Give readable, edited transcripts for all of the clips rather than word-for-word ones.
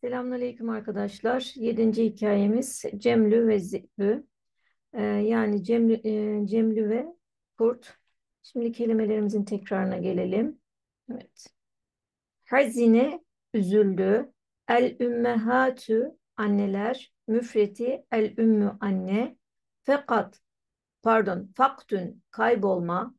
Selamünaleyküm arkadaşlar. Yedinci hikayemiz Cemlü ve Zibü. Yani Cemlü ve Kurt. Şimdi kelimelerimizin tekrarına gelelim. Evet. Hazine üzüldü. El ümmehatü anneler. Müfreti el ümmü anne. Fakat faktün kaybolma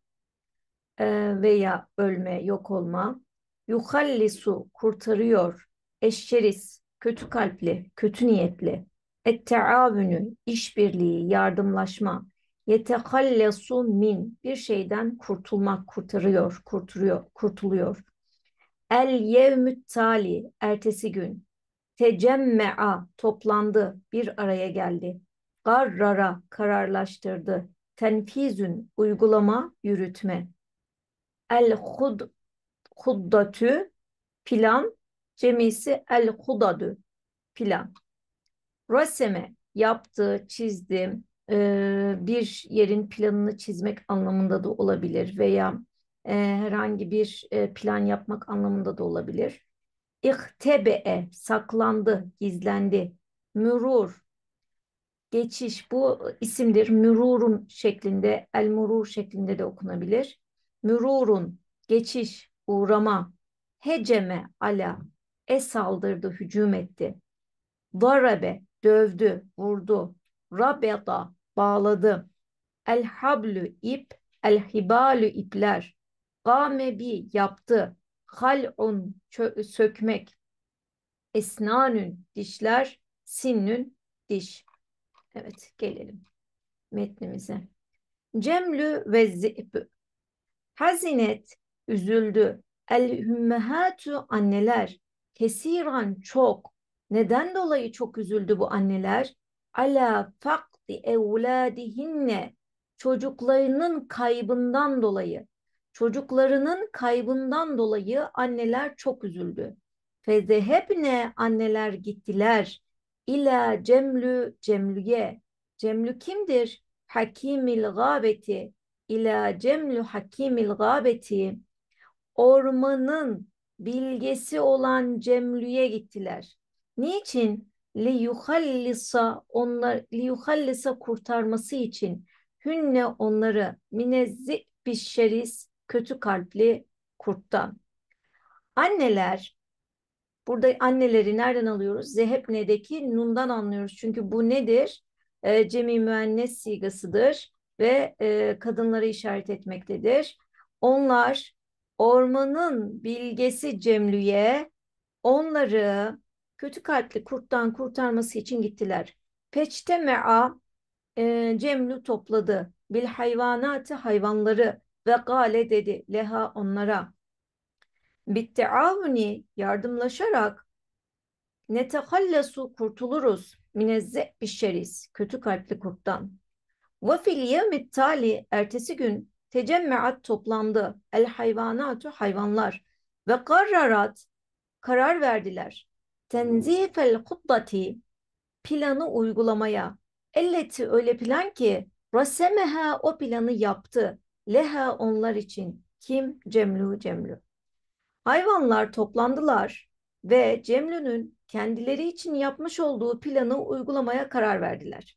veya ölme, yok olma. Yuhallisu kurtarıyor. Eşşeris kötü kalpli, kötü niyetli. Etteavünü işbirliği, yardımlaşma. Yetehallesu min bir şeyden kurtulmak, kurtuluyor. El yevmüt tali ertesi gün. Tecemme'a toplandı, bir araya geldi. Garrara kararlaştırdı. Tenfizün uygulama, yürütme. El huddatü plan, cemisi el hudadü plan. Raseme yaptı, çizdi, bir yerin planını çizmek anlamında da olabilir veya herhangi bir plan yapmak anlamında da olabilir. İhtebe'e saklandı, gizlendi. Mürur geçiş bu isimdir. Mürurun şeklinde, el murur şeklinde de okunabilir. Mürurun geçiş, uğrama. Heceme ala saldırdı, hücum etti. Darabe dövdü, vurdu. Rabeda bağladı. El hablü ip, el hibalü ipler. Gâme bi yaptı. Hal'un sökmek. Esnanün dişler, sinnün diş. Evet, gelelim metnimize. Cemlü ve zi'b. Hazinet üzüldü. El hümmehatu anneler. Kesiran çok. Neden dolayı çok üzüldü bu anneler? Ala fakdi evladihinne. Çocuklarının kaybından dolayı. Çocuklarının kaybından dolayı anneler çok üzüldü. Fezehebne anneler gittiler. İla cemlüye. Cemlü kimdir? Hakimil gâbeti ila cemlü hakimil gâbeti ormanın bilgesi olan Cemlü'ye gittiler. Niçin? Li yuhallisa kurtarması için hünne onları minezzi bişşeris kötü kalpli kurttan. Anneler burada anneleri nereden alıyoruz? Zehebne'deki nundan anlıyoruz. Çünkü bu nedir? Cemi müennes sigasıdır ve kadınları işaret etmektedir. Onlar ormanın bilgesi Cemlü'ye onları kötü kalpli kurttan kurtarması için gittiler. Peçteme'a Cemlü topladı. Bil hayvanatı hayvanları ve gale dedi leha onlara. Bitteavuni yardımlaşarak netehallasu kurtuluruz minezze bişşeris kötü kalpli kurttan. Ve fil yevmit tali ertesi gün tecemmeat toplandı el hayvanatu hayvanlar ve karrarat karar verdiler. Tenzifel huddati planı uygulamaya. Elleti öyle plan ki rasemeha o planı yaptı. Leha onlar için. Kim? Cemlü. Hayvanlar toplandılar ve Cemlü'nün kendileri için yapmış olduğu planı uygulamaya karar verdiler.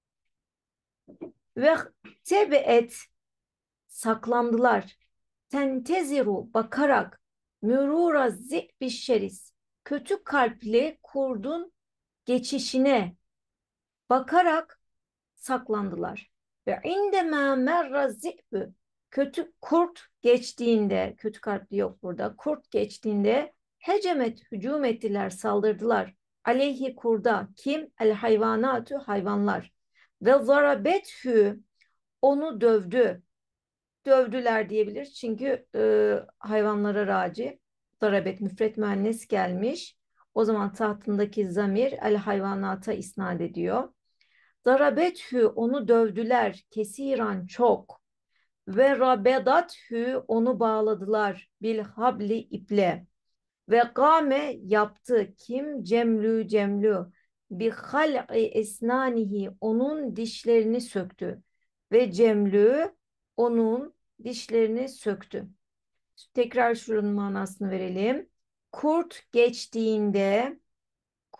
Ve tebeet saklandılar. Tenteziru bakarak mürura zi'bişşeris kötü kalpli kurdun geçişine bakarak saklandılar. Ve indema merra zi'bü kötü kurt geçtiğinde, kötü kalpli yok burada, kurt geçtiğinde hecemet hücum ettiler, saldırdılar. Aleyhi kurda kim? El hayvanatü hayvanlar. Ve zarabethü onu dövdü. Dövdüler diyebilir çünkü hayvanlara raci. Zarabet müfret müennes gelmiş. O zaman tahtındaki zamir el hayvanata isnat ediyor. Darabethü onu dövdüler kesiran çok ve rabedathü onu bağladılar bil habli iple ve kâme yaptı kim cemlü bi hal'i esnanihi onun dişlerini söktü ve cemlü onun dişlerini söktü. Tekrar şunun manasını verelim. Kurt geçtiğinde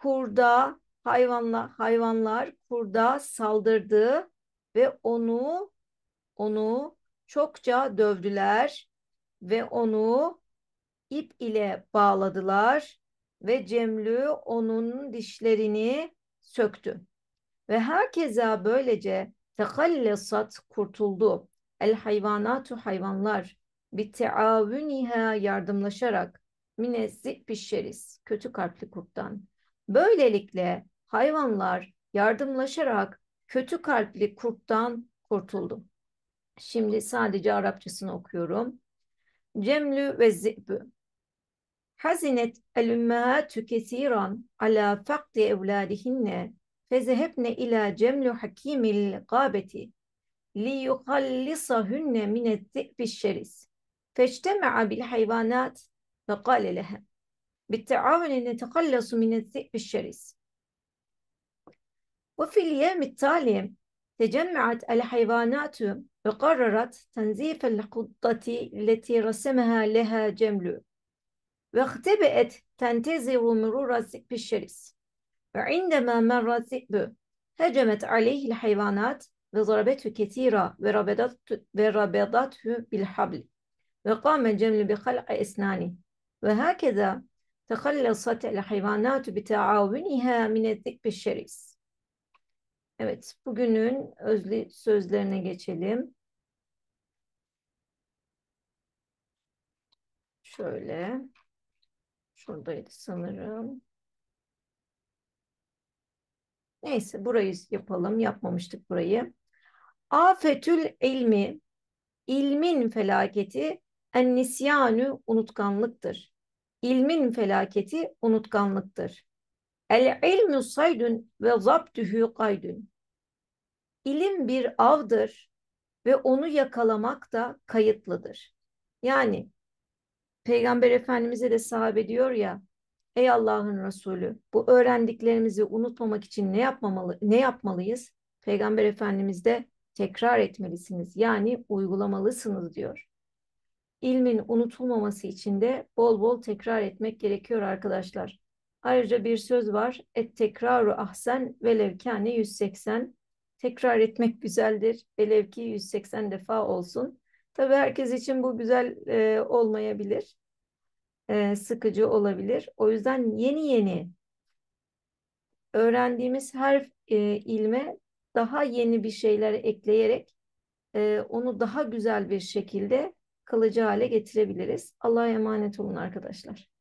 hayvanlar kurda saldırdı ve onu çokça dövdüler ve onu ip ile bağladılar ve Cemlü onun dişlerini söktü. Ve herkese böylece tekallesat kurtuldu. El hayvanatu hayvanlar bitteavüniha yardımlaşarak minezzi pişeriz kötü kalpli kurttan. Böylelikle hayvanlar yardımlaşarak kötü kalpli kurttan kurtuldu. Şimdi sadece Arapçasını okuyorum. Cemlü ve zi'bü. Hazinet el-ümmehâtü kesiran ala fakdi evlâdihinne fezehebne ilâ cemlu hakîmil gâbeti liyuhallisahunne minezz'bi şeris. Feçtema'a bil hayvanat ve kâle lehem بالتعاون نتخلص من الذئب الشرس. وفي اليوم التالي تجمعت الحيوانات وقررت تنظيف الخطة التي رسمها لها جمل واختبأت تنتظر مرور الذئب الشرس. وعندما مر الذئب هجمت عليه الحيوانات وضربته كثيرا وربطته بالحبل وقام الجمل بخلع أسنانه وهكذا تخلصت الحيوانات بتعاونها من الذئب الشرس. Evet, bugünün özlü sözlerine geçelim. Şöyle, şuradaydı sanırım. Neyse, burayı yapalım. Yapmamıştık burayı. Afetül ilmi, ilmin felaketi, en nisyanu unutkanlıktır. İlmin felaketi unutkanlıktır. El ilmu saydun ve zabtühü kaydun. İlim bir avdır ve onu yakalamak da kayıtlıdır. Yani Peygamber Efendimiz'e de sahabe diyor ya, ey Allah'ın Resulü, bu öğrendiklerimizi unutmamak için ne yapmalıyız? Peygamber Efendimiz de tekrar etmelisiniz. Yani uygulamalısınız diyor. İlmin unutulmaması için de bol bol tekrar etmek gerekiyor arkadaşlar. Ayrıca bir söz var. Et tekraru ahsen velev kâne 180. Tekrar etmek güzeldir. Velev ki 180 defa olsun. Tabii herkes için bu güzel olmayabilir. Sıkıcı olabilir. O yüzden yeni yeni öğrendiğimiz her ilme daha yeni bir şeyler ekleyerek onu daha güzel bir şekilde kalıcı hale getirebiliriz. Allah'a emanet olun arkadaşlar.